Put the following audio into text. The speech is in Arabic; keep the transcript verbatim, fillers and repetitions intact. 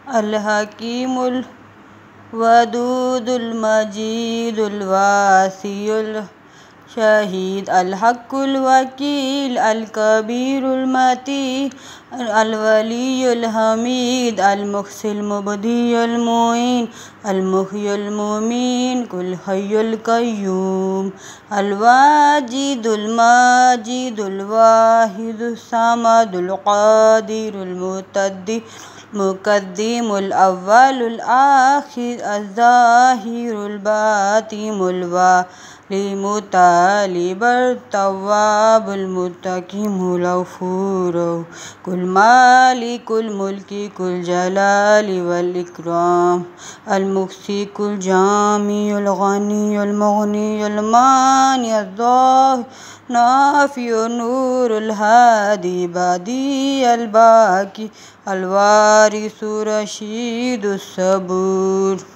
الحكيم الودود المجيد الواسع الشهيد الحق الوكيل الكبير المتين الولي الحميد المحصي المبدي المعين المحيي المميت الحي القيوم الواجد الماجد الواحد الصمد القادر المقتدر المقدم الأول الآخر الظاهر الباطن الوالي المطالب التواب المنتقم الغفور المالك الملك الجلال والإكرام المكسي الجامع الغني المغني المانع الظاهر نافع النور الهادي بديع الباقي الوارث رشيد الصبور.